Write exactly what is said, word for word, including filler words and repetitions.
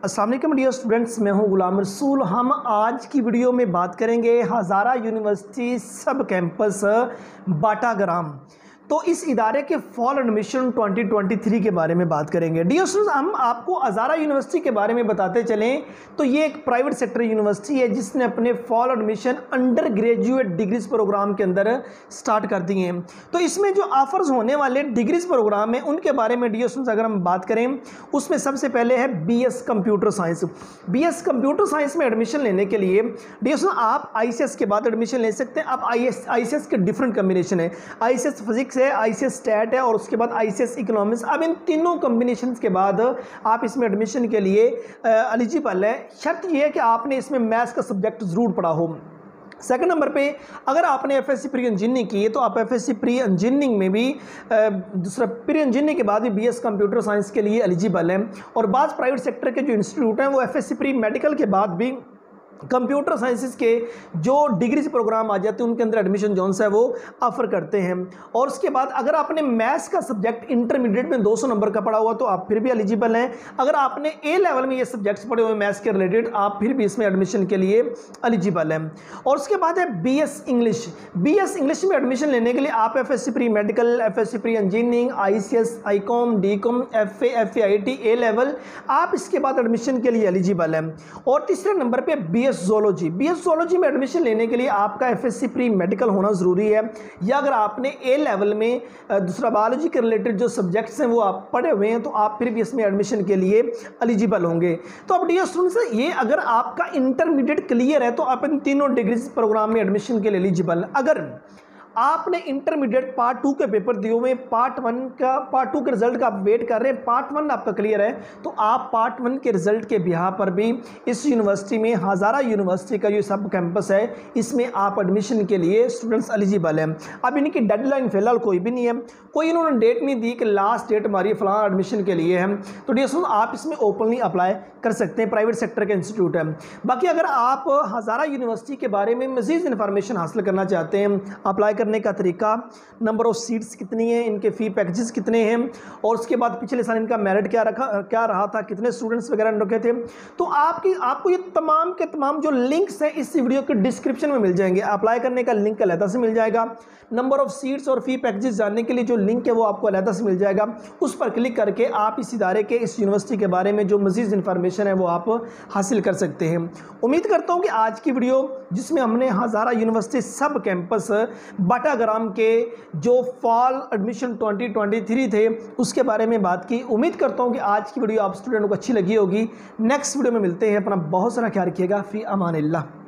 अस्सलाम वालेकुम dear students, मैं हूं गुलाम रसूल। हम आज की वीडियो में बात करेंगे हज़ारा यूनिवर्सिटी सब कैंपस बाटाग्राम। तो इस इदारे के फॉल एडमिशन दो हज़ार तेईस के बारे में बात करेंगे। डियर स्टूडेंट्स, हम आपको हज़ारा यूनिवर्सिटी के बारे में बताते चलें तो ये एक प्राइवेट सेक्टर यूनिवर्सिटी है जिसने अपने fall admission undergraduate degrees programme के अंदर स्टार्ट कर दिए हैं। तो इसमें जो ऑफर्स होने वाले डिग्रीज प्रोग्राम है उनके बारे में डियर स्टूडेंट्स अगर हम बात करें, उसमें सबसे पहले है B S computer science. B S computer science में एडमिशन लेने के लिए डियर स्टूडेंट्स आप आई सी एस के बाद एडमिशन ले सकते हैं। अब I S I C S के डिफरेंट कम्बिनेशन है, आई सी एस फिजिक्स है, आईसीएस स्टैट है और उसके बाद आईसीएस इकोनॉमिक्स। अब इन तीनों कॉम्बिनेशंस के बाद आप इसमें एडमिशन के लिए एलिजिबल है। शर्त यह है कि आपने इसमें मैथ्स का सब्जेक्ट जरूर पढ़ा हो। सेकंड नंबर पे अगर आपने F S C pre engineering की है तो आप F S C pre engineering में भी दूसरा प्री इंजीनियरिंग के बाद भी बी एस कंप्यूटर साइंस के लिए एलिजिबल है। और बाज़ प्राइवेट सेक्टर के जो इंस्टीट्यूट हैं वो F S C pre medical के बाद भी कंप्यूटर साइंसेस के जो डिग्रीज प्रोग्राम आ जाते हैं उनके अंदर एडमिशन जोन है वो ऑफर करते हैं। और उसके बाद अगर आपने मैथ्स का सब्जेक्ट इंटरमीडिएट में दो सौ नंबर का पढ़ा हुआ तो आप फिर भी एलिजिबल हैं। अगर आपने ए लेवल में ये सब्जेक्ट्स पढ़े हुए मैथ्स के रिलेटेड आप फिर भी इसमें एडमिशन के लिए एलिजिबल हैं। और उसके बाद है B S English. B S English में एडमिशन लेने के लिए आप F S C pre medical, F S C pre engineering, I C S, I com, D com, F A, F A I T, A level, आप इसके बाद admission के लिए एलिजिबल हैं। और तीसरे नंबर पर बी ज़ूलॉजी। बीएस ज़ूलॉजी में एडमिशन लेने के लिए आपका एफएससी प्री मेडिकल होना ज़रूरी है, या अगर आपने ए लेवल में दूसरा बायोलॉजी के रिलेटेड जो सब्जेक्ट्स हैं वो आप पढ़े हुए हैं तो आप फिर भी इसमें एडमिशन के लिए एलिजिबल होंगे। तो अब डियर स्टूडेंट्स, ये अगर आपका इंटरमीडिएट क्लियर है तो आप इन तीनों डिग्रीज प्रोग्राम में एडमिशन के लिए एलिजिबल। अगर आपने इंटरमीडिएट पार्ट टू के पेपर दिए हुए, पार्ट वन का पार्ट टू के रिजल्ट का आप वेट कर रहे हैं, पार्ट वन आपका क्लियर है तो आप पार्ट वन के रिजल्ट के बिहार पर भी इस यूनिवर्सिटी में हज़ारा यूनिवर्सिटी का जो सब कैंपस है इसमें आप एडमिशन के लिए स्टूडेंट्स एलिजिबल हैं। अब इनकी डेडलाइन फिलहाल कोई भी नहीं है, कोई इन्होंने डेट नहीं दी कि लास्ट डेट हमारी फलां एडमिशन के लिए है। तो डियर स्टूडेंट्स आप इसमें ओपनली अप्लाई कर सकते हैं, प्राइवेट सेक्टर के इंस्टीट्यूट है। बाकी अगर आप हज़ारा यूनिवर्सिटी के बारे में मज़ीद इन्फॉर्मेशन हासिल करना चाहते हैं, अप्लाई करने का तरीका, नंबर ऑफ सीट्स कितनी है, इनके फ़ी पैकेजेस कितने हैं और उसके बाद पिछले साल इनका मेरिट क्या रखा क्या रहा था, कितने स्टूडेंट्स वगैरह रखे थे, तो आपकी आपको ये तमाम के तमाम जो लिंक्स हैं इस वीडियो के डिस्क्रिप्शन में मिल जाएंगे। अप्लाई करने का लिंक अलहदा से मिल जाएगा, नंबर ऑफ सीट्स और फ़ी पैकेजेस जानने के लिए जो लिंक है वो आपको अलहदा से मिल जाएगा। उस पर क्लिक करके आप इस इदारे के, इस यूनिवर्सिटी के बारे में जो मज़ीद इन्फॉर्मेशन है वो आप हासिल कर सकते हैं। उम्मीद करता हूँ कि आज की वीडियो जिसमें हमने हज़ारा यूनिवर्सिटी सब कैंपस बाटाग्राम के जो फॉल एडमिशन दो हज़ार तेईस थे उसके बारे में बात की। उम्मीद करता हूँ कि आज की वीडियो आप स्टूडेंटों को अच्छी लगी होगी। नेक्स्ट वीडियो में मिलते हैं। अपना बहुत सारा ख्याल रखिएगा। फ़ी अमानिल्लाह।